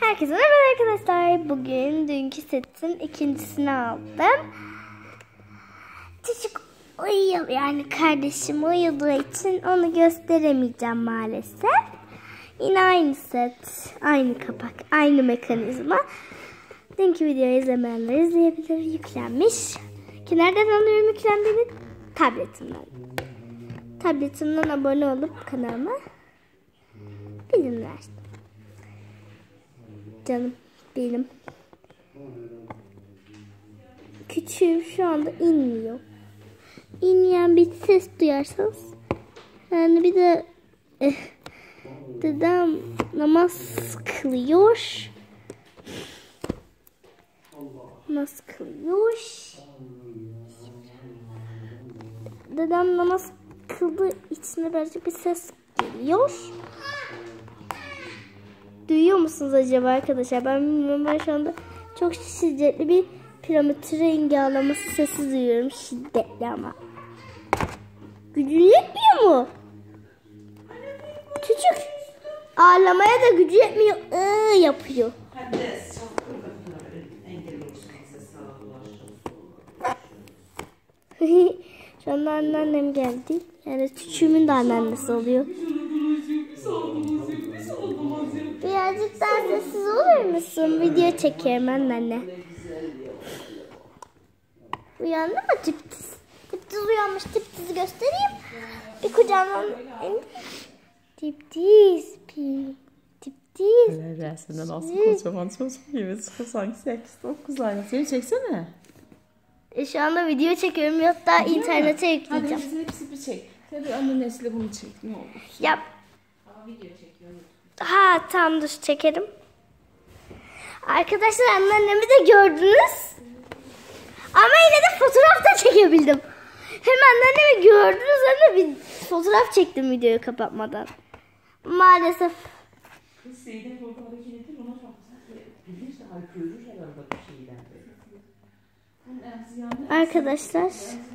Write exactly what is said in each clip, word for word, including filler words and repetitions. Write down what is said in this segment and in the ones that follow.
Herkese merhaba arkadaşlar. Bugün dünkü setin ikincisini aldım. Çocuk uyuyor, yani kardeşim uyuduğu için onu gösteremeyeceğim maalesef. Yine aynı set, aynı kapak, aynı mekanizma. Dünkü videoyu izlemeyenler izleyebilir. Yüklenmiş. Ki nereden alıyorum yüklendiğini? Tabletimden. Tabletimden abone olup kanalıma bildirimler. Canım benim. Küçüğüm şu anda inmiyor. İnmeyen bir ses duyarsanız. Yani bir de eh, dedem namaz kılıyor. Namaz kılıyor. Dedem namaz kıldığı için birazcık bir ses geliyor. Duyuyor musunuz acaba arkadaşlar? Ben bilmiyorum. Ben şu anda çok şiddetli bir piramit rengi ağlaması sesi duyuyorum. Şiddetli ama. Gücü yetmiyor mu? Çocuk ağlamaya da gücü yetmiyor. Iı, yapıyor. Şu anda anneannem geldi. Yani küçüğümün de anneannesi oluyor. Birazcık daha sessiz olur musun? Video çekiyorum anneanne. Uyandı mı tiptiz? Tiptiz uyanmış. Tiptizi göstereyim. Bir kucağından tiptiz. Tiptiz. Öyle resminde nasıl kocaman çocuk gibi sanki sekiz dokuz aylık. Seni çeksene. E şu anda video çekiyorum. Hatta internete yükleyeceğim. Hadi hepsi bir çek. Tabii anneannesiyle bunu çek. Ne olur. Yap. Ama video çekiyorum. Ha tamam, dur çekerim. Arkadaşlar anneannemi de gördünüz. Ama yine de fotoğraf da çekebildim. Hem anneannemi gördünüz hem de bir fotoğraf çektim videoyu kapatmadan. Maalesef. Arkadaşlar.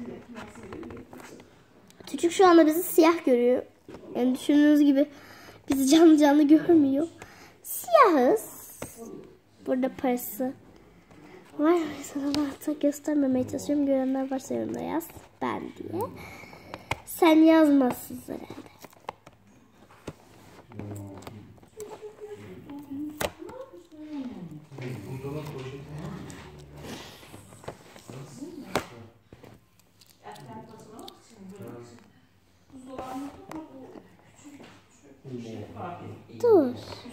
Çocuk şu anda bizi siyah görüyor. Yani düşündüğünüz gibi bizi canlı canlı görmüyor. Siyahız. Burada parası var. Sana da göstermemeye çalışıyorum. Görenler varsa yorumda yaz. Ben diye. Sen yazmazsın herhalde. Dur.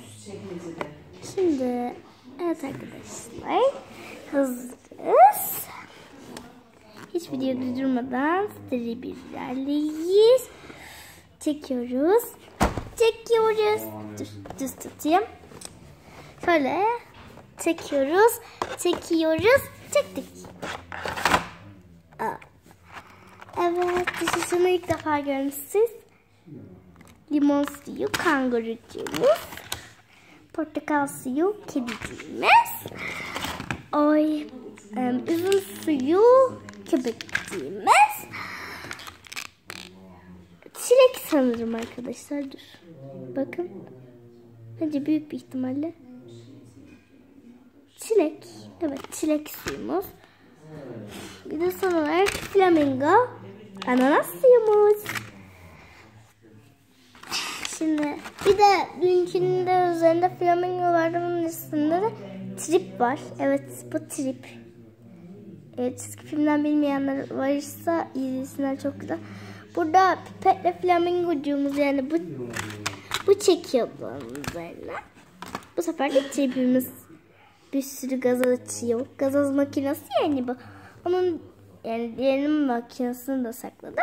Şimdi evet arkadaşlar, hazırız. Hiç video durdurmadan seri bir ilerleyiz. Çekiyoruz. Çekiyoruz. Dur, düz tutayım. Şöyle çekiyoruz. Çekiyoruz. Çektik. Aa. Evet, dışısını ilk defa görmüşsünüz. Limon suyu kangurucuğumuz. Portakal suyu kediciğimiz. Oy, um, üzüm suyu köpekciğimiz. Çilek sanırım arkadaşlar. Dur. Bakın. Bence büyük bir ihtimalle çilek. Evet, çilek suyumuz. Bir de son olarak flamingo ananas suyumuz. Şimdi bir de dünkünde üzerinde flamingo vardı, bunun üstünde de trip var. Evet, bu trip. Evet, çizgi filmden bilmeyenler varsa izlesinler, çok güzel. Burada pipetle flamingocuğumuz, yani bu bu çekiyor bunun üzerine. Bu sefer de tripimiz bir sürü gazoz açıyor. Gazoz makinesi yani bu. Onun yani diğerinin makinesini de sakladım.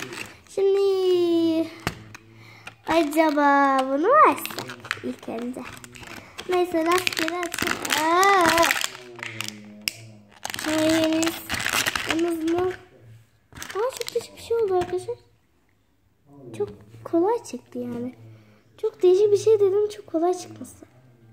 Şimdi acaba bunu mu açsak ilk önce? Neyse, rastgele açalım. Hayır. Yalnız mı? Aa, çok değişik bir şey oldu arkadaşlar. Çok kolay çıktı yani. Çok değişik bir şey dedim, çok kolay çıkması.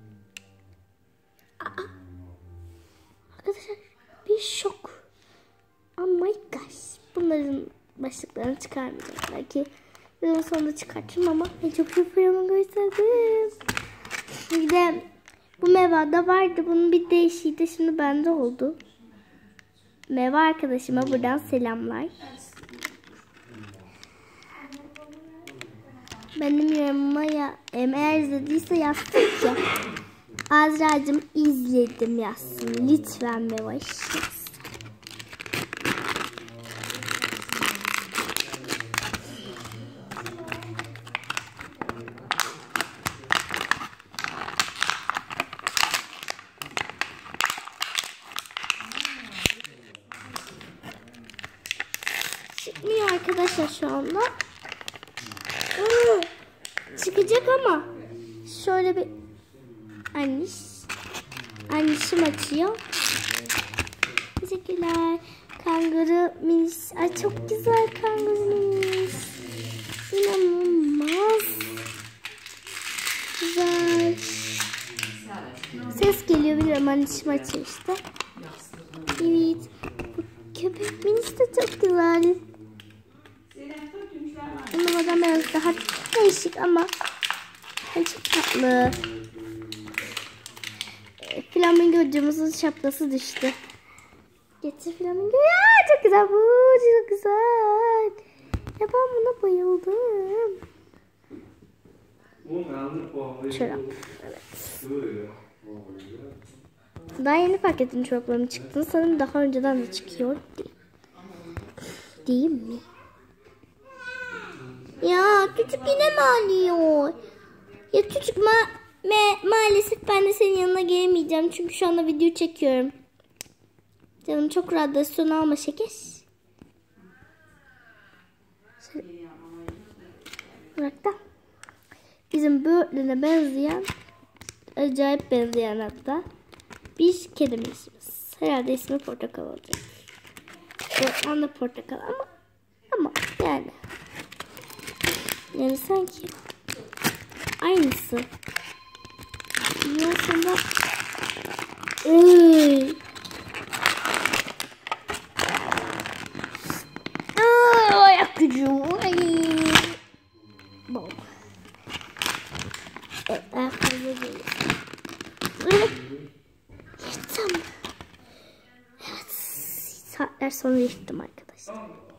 Aa. Arkadaşlar bir şok. Oh my gosh. Bunların başlıklarını çıkarmayacağım. Belki videonun sonunda çıkartırım ama en çok şu flamingo istedim. Bir de Bu Meva'da vardı. Bunun bir değişiği de şimdi bende oldu. Meva arkadaşıma buradan selamlar. Benim yorumuma ya, eğer izlediyse yazsın ki. Azra'cığım izledim yazsın. Lütfen Meva yazsın. Çıkmıyor arkadaşlar şu anda. Çıkacak ama şöyle bir anniş annişim açıyor. Teşekkürler. Kanguru minis. Ay çok güzel kanguru minis. İnanılmaz güzel. Ses geliyor biliyorum, annişim açıyor işte. Evet. Bu köpek minis de çok güzel. Bunlardan biraz daha değişik ama çok tatlı. Flamingo'cumuzun şapkası düştü. Getir flamingo. Ya çok güzel bu. Çok güzel. Ya ben buna bayıldım. Çorap. Evet. Daha yeni fark ettim çoraplarım çıktığını. Sanırım daha önceden de çıkıyor. Değil mi? Ya çocuk yine mi ağlıyor? Ya çocuk ma ma maalesef ben de senin yanına gelemeyeceğim. Çünkü şu anda video çekiyorum. Canım çok radyasyon alma şeker. Bırak da. Bizim böğürtlene benzeyen, acayip benzeyen hatta bir kedimiz. Herhalde ismi Portakal olacak. Böğürtlen de portakal ama ama yani. Yani sanki aynısı. Aslında Iııı. Ayak gücü. Bom. Evet, ayakkabı geliyor. Evet. Yırttım. Evet. Saatler sonra yırttım arkadaşlar.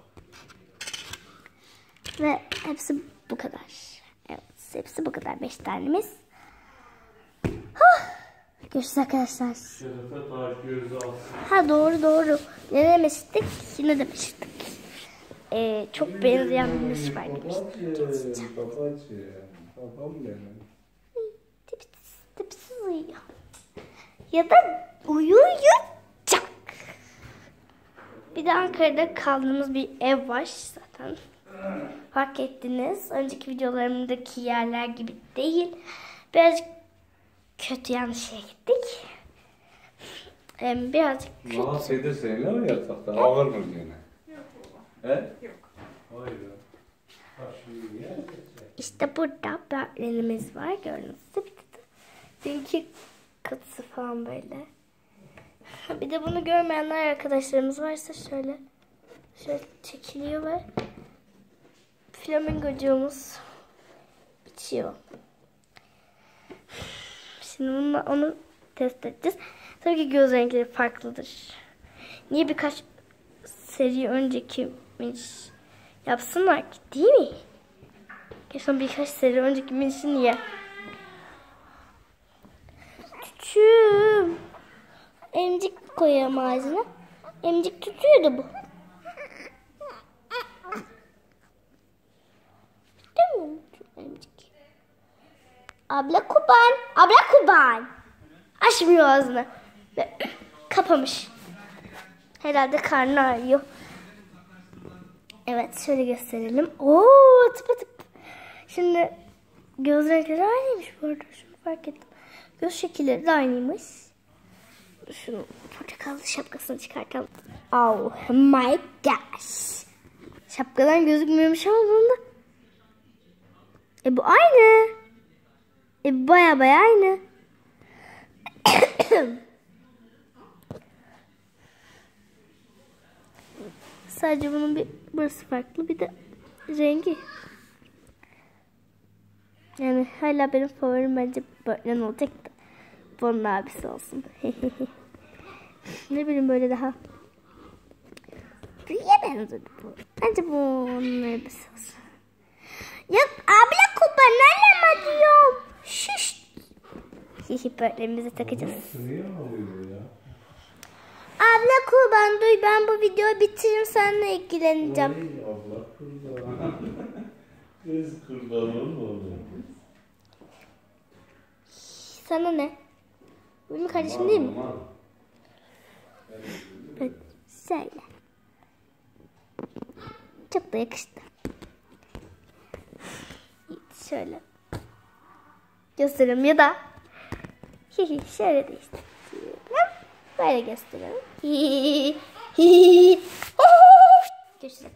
Ve hepsi bu kadar. Evet, hepsi bu kadar. Beş tanemiz. Huh. Görüşürüz arkadaşlar. Ha doğru doğru. Ne demiştik? Ne demiştik? Ee, çok benzeyen bir müzik var demiştik. Tipsiz, tipsiz uyuyor. Ya da uyuyacak. Bir de Ankara'da kaldığımız bir ev var zaten. Fark ettiniz. Önceki videolarımdaki yerler gibi değil. Birazcık kötü yanlış yere gittik. Ee, birazcık kötü. Valla şeyde seninle mi yatakta? Ağır mı yine? He? Yok. Hayır. İşte burada böğürtlenimiz var. Gördüğünüz gibi. Dünkü katısı falan böyle. Bir de bunu görmeyenler arkadaşlarımız varsa şöyle şöyle çekiliyor ve flamingocuğumuz içiyor. Şimdi bununla onu test edeceğiz. Tabii ki göz renkleri farklıdır. Niye birkaç seri önceki yapsınlar ki, değil mi? Geçen birkaç seri önceki minisi niye? Küçüğüm. Emcik koyuyorum ağzına. Emcik tutuyordu bu. Değil mi? Emcik. Abla kurban. Abla kurban. Açmıyor ağzını. Ve kapamış. Herhalde karnı ağrıyor. Evet, şöyle gösterelim. Oo, tıpa tıp. Şimdi göz renkleri aynıymış bu arada. Şunu fark ettim. Göz şekilleri de aynıymış. Şunu portakallı şapkasını çıkartalım. Oh my gosh. Şapkadan gözükmüyormuş olduğunda. E bu aynı. E bu baya baya aynı. Sadece bunun bir burası farklı, bir de rengi. Yani hala benim favorim bence böğürtlen olacaktı. Bu onun abisi olsun. Ne bileyim böyle daha. Büyüye benzedi bu. Bence bu onun abisi olsun. Ya abla kurban nereden diyorum? Şşş. Hihi böğürtlerimizi takacağız. Niye ağlıyor ya? Abla kurban duy, ben bu videoyu bitireyim, seninle ilgileneceğim. Ay abla kurban. Kız kurban olma. Sana ne? Bu benim kardeşim değil mi? Evet, şöyle. Çok da yakıştı. Şöyle. Göstereyim ya da. Şöyle de işte. Böyle gösterelim. Görüşürüz.